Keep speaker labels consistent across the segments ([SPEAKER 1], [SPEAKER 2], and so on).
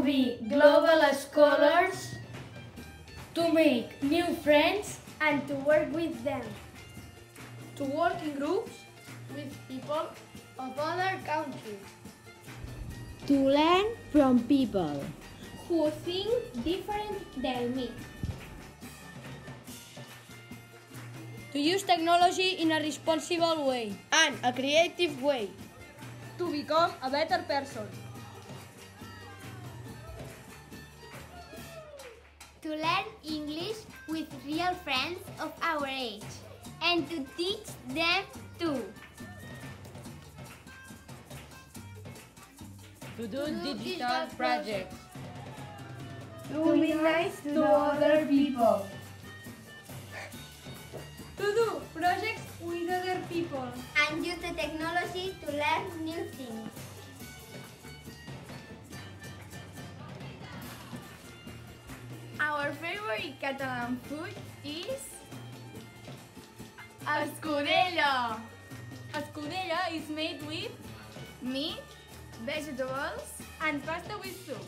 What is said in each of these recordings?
[SPEAKER 1] be global scholars, to make new friends,
[SPEAKER 2] and to work with them,
[SPEAKER 1] to work in groups
[SPEAKER 2] with people of other countries,
[SPEAKER 3] to learn from people
[SPEAKER 2] who think different than me,
[SPEAKER 1] to use technology in a responsible way
[SPEAKER 4] and a creative way,
[SPEAKER 1] to become a better person,
[SPEAKER 2] to learn English with real friends of our age, and to teach them too,
[SPEAKER 4] to do digital projects,
[SPEAKER 3] to be nice to other people,
[SPEAKER 1] to do projects with other people,
[SPEAKER 2] and use the technology to learn new things.
[SPEAKER 4] Our favorite Catalan food is escudella.
[SPEAKER 1] Escudella is made with
[SPEAKER 4] Meat, vegetables,
[SPEAKER 1] and pasta with soup.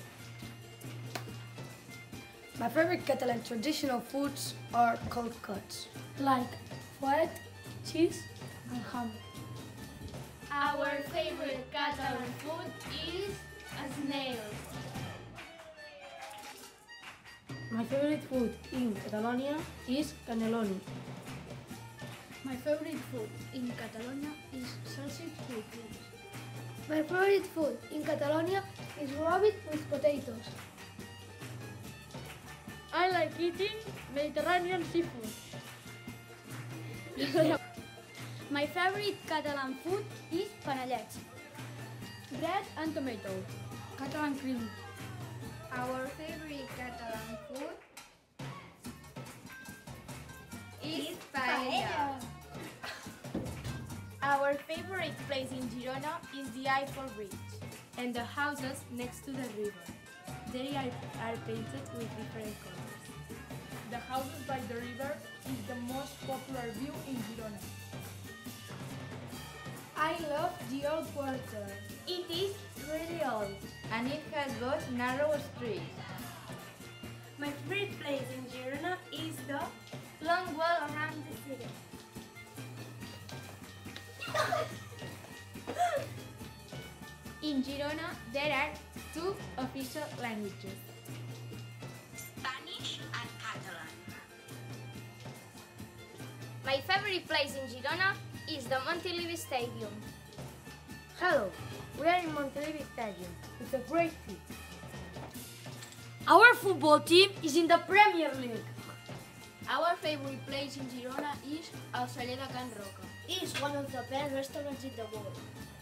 [SPEAKER 5] My favorite Catalan traditional foods are cold cuts,
[SPEAKER 1] Like fuet, cheese, and ham.
[SPEAKER 2] Our favorite Catalan food is snails.
[SPEAKER 5] My favorite food in Catalonia is cannelloni.
[SPEAKER 1] My favorite food in Catalonia is sausage with beans.
[SPEAKER 3] My favorite food in Catalonia is rabbit with potatoes.
[SPEAKER 1] I like eating Mediterranean seafood. My favorite Catalan food is panellets, bread and tomato, Catalan cream.
[SPEAKER 2] Our favorite Catalan food is paella.
[SPEAKER 4] Our favorite place in Girona is the Eiffel Bridge and the houses next to the river. They are painted with different colors.
[SPEAKER 1] The houses by the river is the most popular view in Girona.
[SPEAKER 2] I love the old quarter. It is really old.
[SPEAKER 4] And it has got narrow streets.
[SPEAKER 2] My favorite place in Girona is the long wall around the city.
[SPEAKER 4] In Girona, there are two official languages, Spanish and Catalan.
[SPEAKER 2] My favorite place in Girona is the Montilivi Stadium.
[SPEAKER 5] Hello, we are in Montilivi Stadium. It's a great city.
[SPEAKER 1] Our football team is in the Premier League.
[SPEAKER 4] Our favorite place in Girona is El Celler de Can Roca.
[SPEAKER 3] It's one of the best restaurants in the world.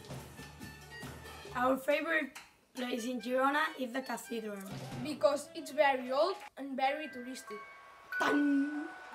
[SPEAKER 5] Our favorite place in Girona is the cathedral.
[SPEAKER 1] Because it's very old and very touristic.
[SPEAKER 5] Tan!